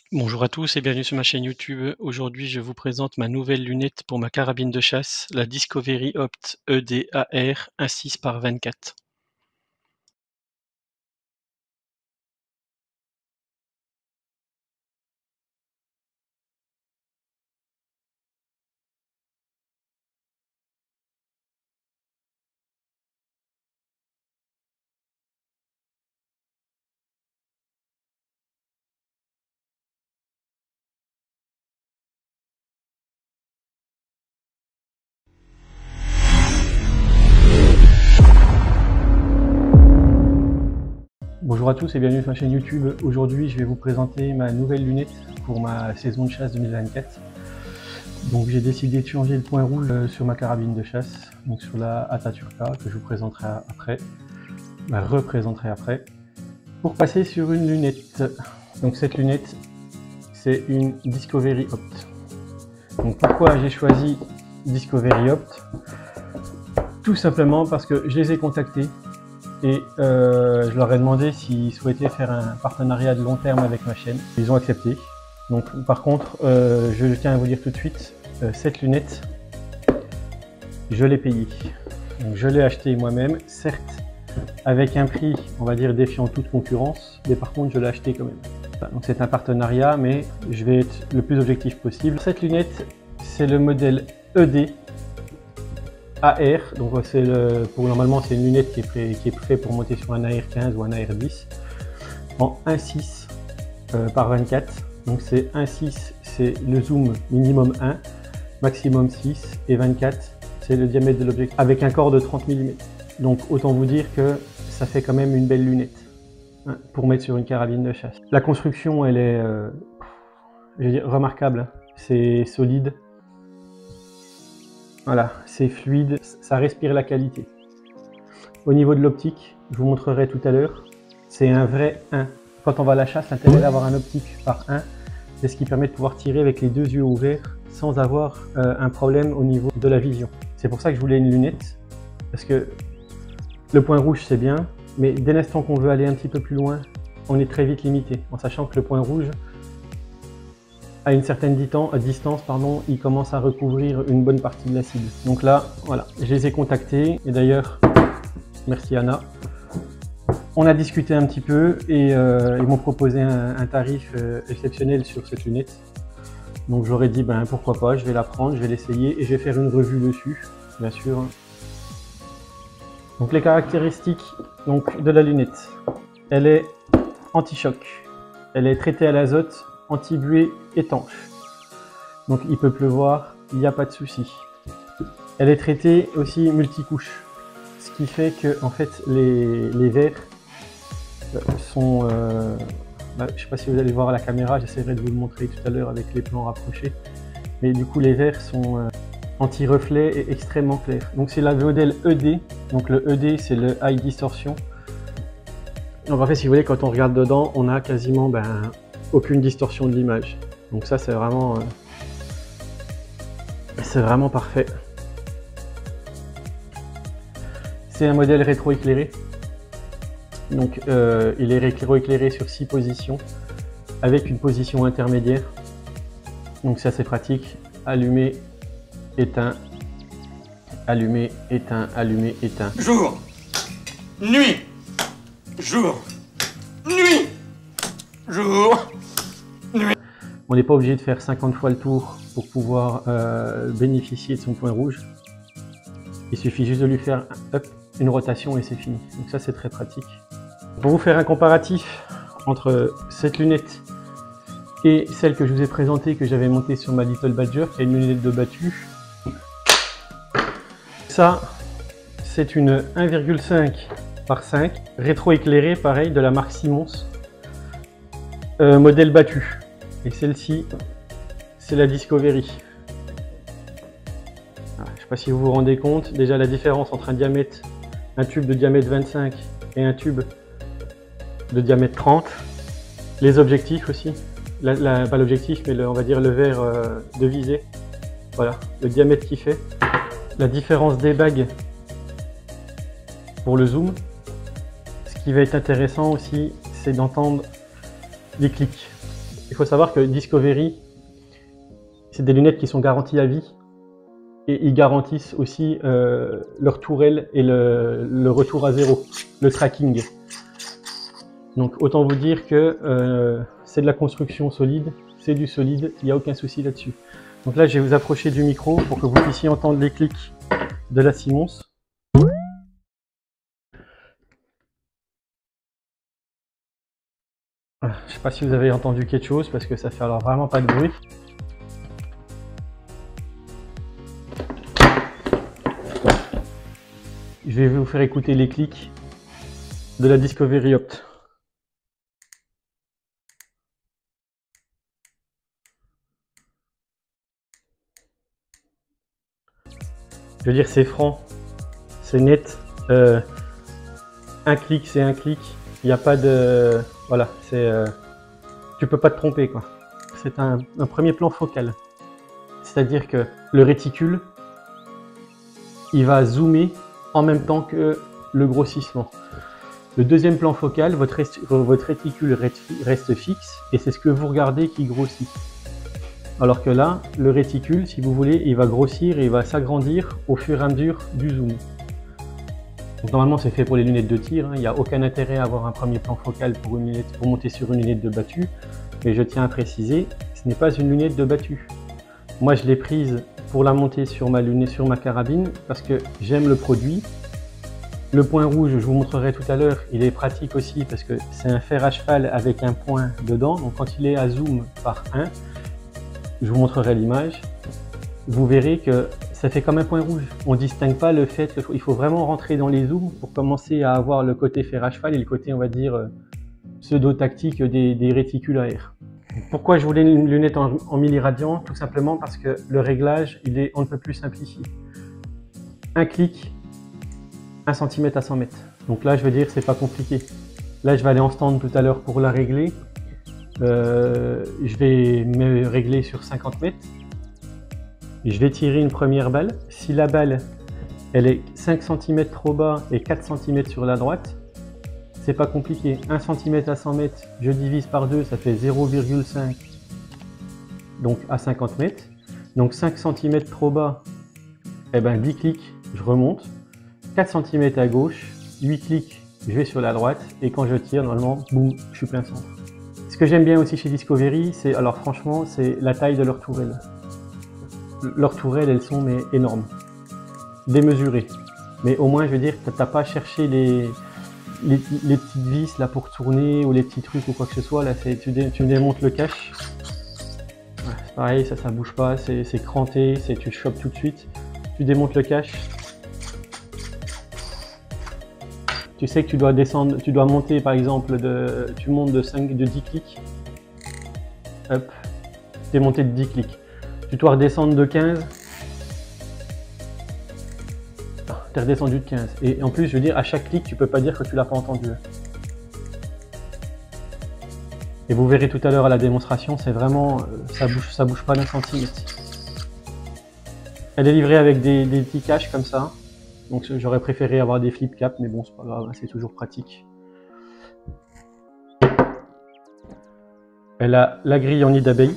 Bonjour à tous et bienvenue sur ma chaîne YouTube. Aujourd'hui, je vous présente ma nouvelle lunette pour ma carabine de chasse, la Discovery Opt ED AR 1.6x24. Bonjour à tous et bienvenue sur ma chaîne YouTube. Aujourd'hui, je vais vous présenter ma nouvelle lunette pour ma saison de chasse 2024. Donc j'ai décidé de changer le point rouge sur ma carabine de chasse, donc sur la Atatürk que je vous présenterai après, représenterai après, pour passer sur une lunette. Donc cette lunette, c'est une Discovery Opt. Donc pourquoi j'ai choisi Discovery Opt? Tout simplement parce que je les ai contactés et je leur ai demandé s'ils souhaitaient faire un partenariat de long terme avec ma chaîne. Ils ont accepté. Donc par contre, je tiens à vous dire tout de suite, cette lunette, je l'ai payée. Donc je l'ai achetée moi-même, certes avec un prix, on va dire, défiant toute concurrence, mais par contre je l'ai achetée quand même. Donc c'est un partenariat, mais je vais être le plus objectif possible. Cette lunette, c'est le modèle ED AR, donc normalement c'est une lunette qui est prête pour monter sur un AR15 ou un AR10 en 1.6 par 24. Donc c'est 1.6, c'est le zoom minimum 1, maximum 6, et 24 c'est le diamètre de l'objectif avec un corps de 30 mm. Donc autant vous dire que ça fait quand même une belle lunette pour mettre sur une carabine de chasse. La construction, elle est je veux dire, remarquable, c'est solide. Voilà, c'est fluide, ça respire la qualité. Au niveau de l'optique, je vous montrerai tout à l'heure, c'est un vrai 1. Quand on va à la chasse, l'intérêt d'avoir un optique par 1, c'est ce qui permet de pouvoir tirer avec les deux yeux ouverts sans avoir un problème au niveau de la vision. C'est pour ça que je voulais une lunette, parce que le point rouge c'est bien, mais dès l'instant qu'on veut aller un petit peu plus loin, on est très vite limité, en sachant que le point rouge, à une certaine distance, il commence à recouvrir une bonne partie de la cible. Donc là, voilà, je les ai contactés, et d'ailleurs, merci Anna. On a discuté un petit peu, et ils m'ont proposé un tarif exceptionnel sur cette lunette. Donc j'aurais dit, ben pourquoi pas, je vais la prendre, je vais l'essayer, et je vais faire une revue dessus, bien sûr. Donc les caractéristiques de la lunette, elle est anti-choc, elle est traitée à l'azote, anti-buée, étanche. Donc il peut pleuvoir, il n'y a pas de souci. Elle est traitée aussi multicouche, ce qui fait que en fait les verres sont, je ne sais pas si vous allez voir à la caméra, j'essaierai de vous le montrer tout à l'heure avec les plans rapprochés, mais du coup les verres sont anti-reflet et extrêmement clairs. Donc c'est la modèle ED, donc le ED c'est le High Distortion. Donc en fait si vous voulez, quand on regarde dedans, on a quasiment aucune distorsion de l'image. Donc ça c'est vraiment parfait. C'est un modèle rétro-éclairé. Donc il est rétro-éclairé sur 6 positions avec une position intermédiaire. Donc ça c'est pratique. Allumer, éteint, allumer, éteint, allumer, éteint. Jour, nuit, jour, nuit, jour. On n'est pas obligé de faire 50 fois le tour pour pouvoir bénéficier de son point rouge. Il suffit juste de lui faire une rotation et c'est fini. Donc ça c'est très pratique. Pour vous faire un comparatif entre cette lunette et celle que je vous ai présentée, que j'avais montée sur ma Little Badger, qui est une lunette de battu. Ça, c'est une 1,5 par 5 rétro-éclairée, pareil, de la marque Simmons, modèle battu. Et celle-ci, c'est la Discovery. Alors, je ne sais pas si vous vous rendez compte, déjà la différence entre un tube de diamètre 25 et un tube de diamètre 30. Les objectifs aussi, pas l'objectif, mais on va dire le verre de visée. Voilà, le diamètre qu'il fait. La différence des bagues pour le zoom. Ce qui va être intéressant aussi, c'est d'entendre les clics. Il faut savoir que Discovery, c'est des lunettes qui sont garanties à vie. Et ils garantissent aussi leur tourelle et le retour à zéro, le tracking. Donc autant vous dire que c'est de la construction solide, c'est du solide, il n'y a aucun souci là-dessus. Donc là je vais vous approcher du micro pour que vous puissiez entendre les clics de la Simmons. Je ne sais pas si vous avez entendu quelque chose parce que ça fait alors vraiment pas de bruit. Je vais vous faire écouter les clics de la Discovery Opt. Je veux dire, c'est franc, c'est net. Un clic, c'est un clic. Il n'y a pas de... Voilà, c'est... tu peux pas te tromper, quoi. C'est un premier plan focal. C'est-à-dire que le réticule, il va zoomer en même temps que le grossissement. Le deuxième plan focal, votre réticule reste fixe et c'est ce que vous regardez qui grossit. Alors que là, le réticule, si vous voulez, il va grossir et il va s'agrandir au fur et à mesure du zoom. Donc normalement, c'est fait pour les lunettes de tir, hein. Il n'y a aucun intérêt à avoir un premier plan focal pour monter sur une lunette de battue. Mais je tiens à préciser, ce n'est pas une lunette de battue. Moi, je l'ai prise pour la monter sur ma lunette, sur ma carabine, parce que j'aime le produit. Le point rouge, je vous montrerai tout à l'heure, il est pratique aussi parce que c'est un fer à cheval avec un point dedans. Donc quand il est à zoom par 1, je vous montrerai l'image, vous verrez que ça fait comme un point rouge. On ne distingue pas le fait, il faut vraiment rentrer dans les zooms pour commencer à avoir le côté fer à cheval et le côté, on va dire, pseudo-tactique des réticules à air. Pourquoi je voulais une lunette en milliradian? Tout simplement parce que le réglage, il est on ne peut plus simplifié. Un clic, 1 cm à 100 mètres. Donc là, je veux dire, c'est pas compliqué. Là, je vais aller en stand tout à l'heure pour la régler. Je vais me régler sur 50 mètres. Je vais tirer une première balle. Si la balle, elle est 5 cm trop bas et 4 cm sur la droite, c'est pas compliqué. 1 cm à 100 mètres, je divise par 2, ça fait 0,5. Donc à 50 mètres. Donc 5 cm trop bas, eh ben 10 clics, je remonte. 4 cm à gauche, 8 clics, je vais sur la droite. Et quand je tire, normalement, boum, je suis plein centre. Ce que j'aime bien aussi chez Discovery, c'est, alors franchement, c'est la taille de leurs tourelles. Leurs tourelles, elles sont mais énormes, démesurées. Mais au moins, je veux dire, t'as pas cherché les petites vis là pour tourner ou les petits trucs ou quoi que ce soit. Là, tu démontes le cache. Ouais, c'est pareil, ça bouge pas, c'est cranté, tu le chopes tout de suite. Tu démontes le cache. Tu sais que tu dois descendre, tu dois monter par exemple, tu montes de 10 clics. Hop, tu es monté de 10 clics. Tu dois redescendre de 15. Tu es redescendu de 15. Et en plus, je veux dire, à chaque clic, tu peux pas dire que tu l'as pas entendu. Et vous verrez tout à l'heure à la démonstration, c'est vraiment, ça bouge pas d'un centimètre. Elle est livrée avec des petits caches comme ça. Donc j'aurais préféré avoir des flip caps, mais bon, c'est pas grave, c'est toujours pratique. Elle a la grille en nid d'abeille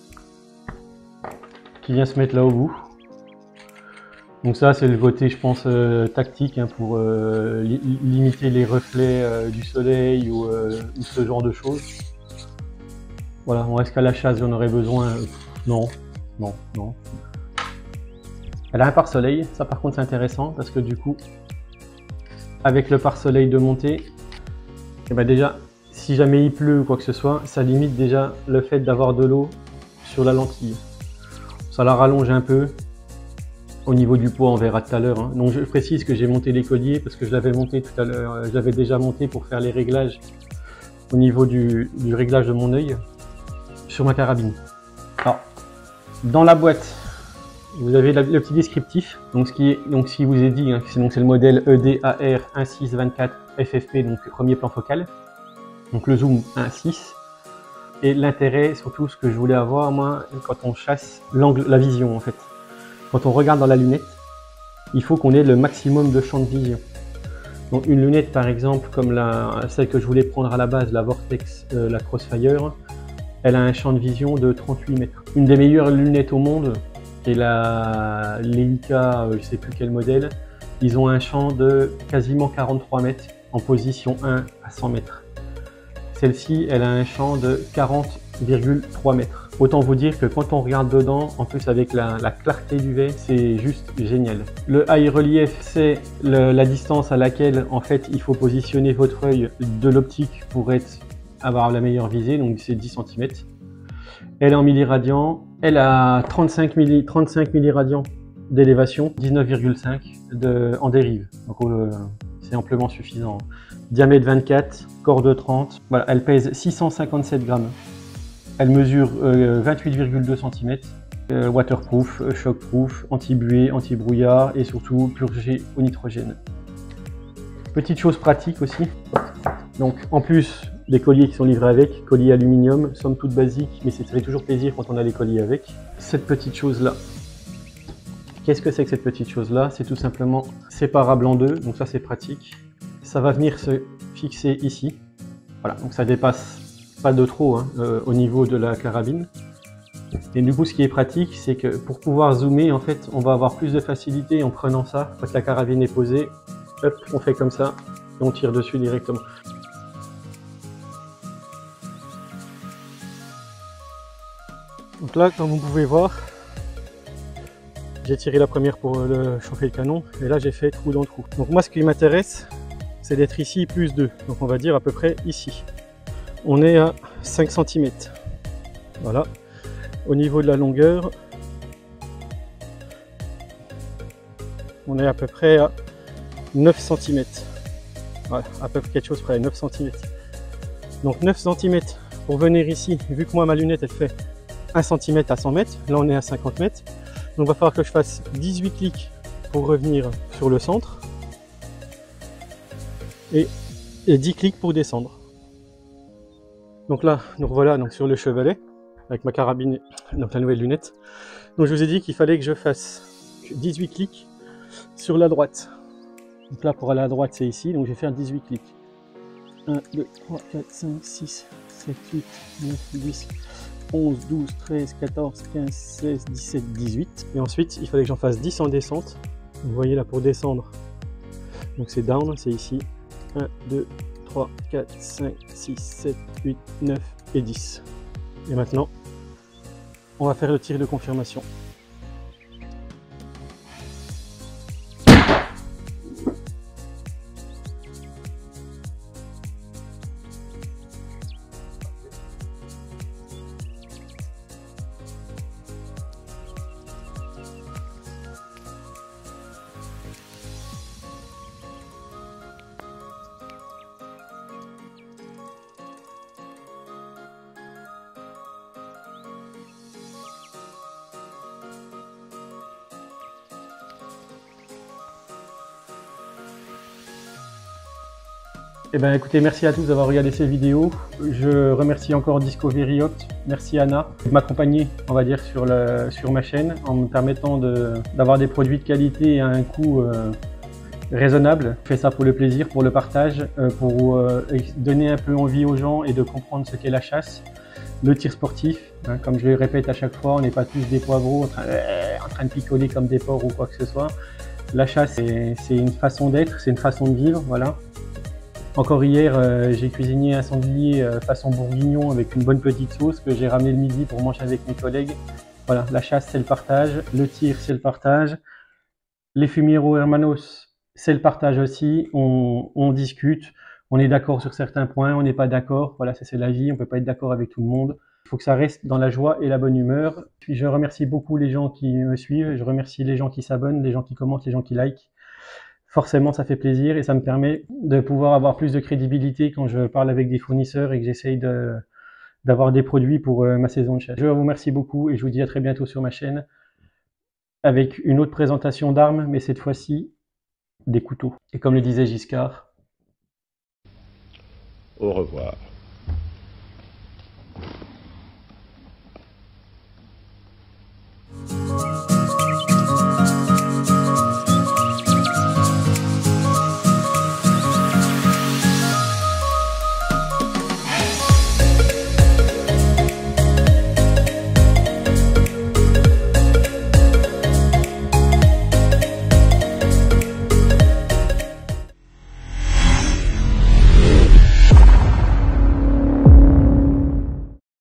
qui vient se mettre là au bout. Donc ça, c'est le côté, je pense, tactique, hein, pour limiter les reflets du soleil ou ce genre de choses. Voilà, on reste qu'à la chasse, j'en aurais besoin. Non. Elle a un pare-soleil, ça par contre c'est intéressant parce que du coup, avec le pare-soleil de montée, et ben déjà, si jamais il pleut ou quoi que ce soit, ça limite déjà le fait d'avoir de l'eau sur la lentille. Ça la rallonge un peu. Au niveau du poids, on verra tout à l'heure, hein. Donc je précise que j'ai monté les colliers parce que je l'avais monté tout à l'heure, je l'avais déjà monté pour faire les réglages au niveau du réglage de mon œil sur ma carabine. Alors, dans la boîte, vous avez le petit descriptif, donc ce qui vous est dit, hein, c'est le modèle EDAR 1624 FFP, donc premier plan focal, donc le zoom 1.6, et l'intérêt, surtout ce que je voulais avoir moi, quand on chasse la vision en fait. Quand on regarde dans la lunette, il faut qu'on ait le maximum de champ de vision. Donc une lunette par exemple comme celle que je voulais prendre à la base, la Vortex, la Crossfire, Elle a un champ de vision de 38 mètres. Une des meilleures lunettes au monde, qui est la Leica, je ne sais plus quel modèle. Ils ont un champ de quasiment 43 mètres en position 1 à 100 mètres. Celle-ci, elle a un champ de 40,3 mètres. Autant vous dire que quand on regarde dedans, en plus avec la clarté du verre, c'est juste génial. Le high relief, c'est la distance à laquelle en fait il faut positionner votre œil de l'optique pour avoir la meilleure visée, donc c'est 10 cm. Elle est en milliradian, elle a 35 milliradians d'élévation, 19,5 en dérive, donc c'est amplement suffisant. Diamètre 24, corde 30, voilà, elle pèse 657 grammes. Elle mesure 28,2 cm, waterproof, shockproof, anti-buée, anti-brouillard et surtout purgée au nitrogène. Petite chose pratique aussi, donc en plus des colliers qui sont livrés avec, collier aluminium, somme toute basique, mais ça fait toujours plaisir quand on a les colliers avec. Cette petite chose là, qu'est-ce que c'est que cette petite chose là? C'est tout simplement séparable en deux, donc ça c'est pratique. Ça va venir se fixer ici, voilà, donc ça dépasse pas de trop hein, au niveau de la carabine. Et du coup ce qui est pratique, c'est que pour pouvoir zoomer, en fait on va avoir plus de facilité en prenant ça, quand la carabine est posée, hop, on fait comme ça et on tire dessus directement. Donc là, comme vous pouvez voir, j'ai tiré la première pour chauffer le canon et là j'ai fait trou dans trou. Donc moi ce qui m'intéresse, c'est d'être ici plus 2, donc on va dire à peu près ici. On est à 5 cm. Voilà. Au niveau de la longueur, on est à peu près à 9 cm. Voilà, à peu près quelque chose près, 9 cm. Donc 9 cm pour venir ici, vu que moi ma lunette elle fait 1 cm à 100 mètres, là on est à 50 mètres. Donc il va falloir que je fasse 18 clics pour revenir sur le centre et 10 clics pour descendre. Donc là, nous revoilà donc sur le chevalet avec ma carabine, donc la nouvelle lunette. Donc je vous ai dit qu'il fallait que je fasse 18 clics sur la droite. Donc là pour aller à droite c'est ici, donc je vais faire 18 clics. 1, 2, 3, 4, 5, 6, 7, 8, 9, 10, 11, 12, 13, 14, 15, 16, 17, 18. Et ensuite il fallait que j'en fasse 10 en descente. Vous voyez là pour descendre, donc c'est down, c'est ici. 1, 2, 3, 4, 5, 6, 7, 8, 9 et 10. Et maintenant, on va faire le tir de confirmation. Eh bien écoutez, merci à tous d'avoir regardé ces vidéos. Je remercie encore Discovery Opt, merci Anna de m'accompagner, on va dire, sur ma chaîne en me permettant d'avoir des produits de qualité à un coût raisonnable. Je fais ça pour le plaisir, pour le partage, pour donner un peu envie aux gens et de comprendre ce qu'est la chasse, le tir sportif. Hein, comme je le répète à chaque fois, on n'est pas tous des poivreaux en train de picoler comme des porcs ou quoi que ce soit. La chasse, c'est une façon d'être, c'est une façon de vivre, voilà. Encore hier, j'ai cuisiné un sanglier façon bourguignon avec une bonne petite sauce que j'ai ramené le midi pour manger avec mes collègues. Voilà, la chasse c'est le partage, le tir c'est le partage, les fumieros hermanos c'est le partage aussi, on discute, on est d'accord sur certains points, on n'est pas d'accord, voilà, ça c'est la vie, on peut pas être d'accord avec tout le monde. Il faut que ça reste dans la joie et la bonne humeur. Puis je remercie beaucoup les gens qui me suivent, je remercie les gens qui s'abonnent, les gens qui commentent, les gens qui likent. Forcément, ça fait plaisir et ça me permet de pouvoir avoir plus de crédibilité quand je parle avec des fournisseurs et que j'essaye d'avoir des produits pour ma saison de chasse. Je vous remercie beaucoup et je vous dis à très bientôt sur ma chaîne avec une autre présentation d'armes, mais cette fois-ci des couteaux. Et comme le disait Giscard, au revoir.